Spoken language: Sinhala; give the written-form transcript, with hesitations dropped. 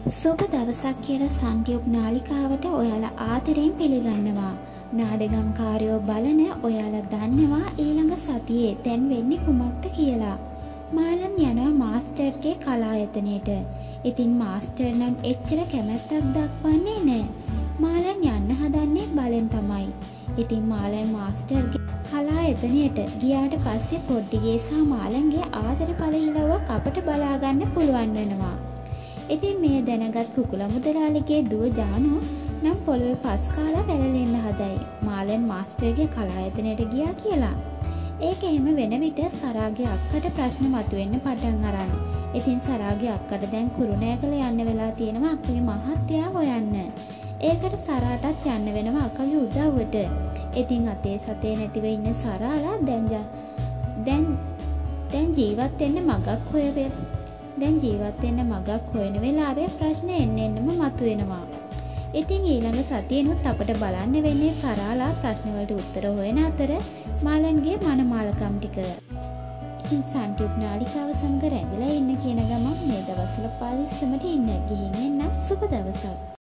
සුබ දවසක් කියලා සංටියුබ් නාලිකාවට ඔයාලා ආදරයෙන් පිළිගන්නවා. නාඩගම්කාරයෝ බලන ඔයාලා දන්නවා ඊළඟ සතියේ දැන් වෙන්නේ කුමක්ද කියලා. මාලන් යනවා මාස්ටර්ගේ කලායතනයට. ඉතින් මාස්ටර් නම් එච්චර කැමැත්තක් දක්වන්නේ නැහැ. මාලන් යන්න හදන්නේ බලෙන් තමයි. ඉතින් මාලන් මාස්ටර්ගේ කලායතනයට ගියාට පස්සේ පොඩ්ඩිගේ සහ මාලන්ගේ ආදර පළහිලවක් අපට බලා ගන්න පුළුවන් වෙනවා. ඉතින් මේ දැනගත් කුකුල මුදලාලිගේ දුව ජානු නම් පොළොවේ පස් කාලා වැළලෙන්න හදයි. මාලන් මාස්ටර්ගේ කලායතනයට ගියා කියලා. ඒක එහෙම වෙන විට සරාගේ අක්කට ප්‍රශ්න මතුවෙන්න පටන් අරන්. ඉතින් සරාගේ අක්කට දැන් කුරුණෑගල යන්න වෙලා තියෙනවා අක්කගේ මහත්තයා හොයන්න. ඒකට සරාටත් යන්න වෙනවා අක්කගේ උදව්වට. ඉතින් අතේ සතේ නැතිව ඉන්න සරාලා දැන් ජීවත් වෙන්න මගක් හොයන වෙලාවේ ප්‍රශ්න එන්නෙන්නම මතුවෙනවා. ඉතින් ඊළඟ සතියෙනුත් අපට බලන්න වෙන්නේ සරාලා ප්‍රශ්නවලට උත්තර හොයන අතර මාලන්ගේ මනමාලකම් ටික. ඉතින් සංටියුබ් නාලිකාව සමග රැඳිලා ඉන්න කියන ගමන් මේ දවස්වල පාදිස්සමට ඉන්න ගිහින් එන්නම් සුබ දවසක්.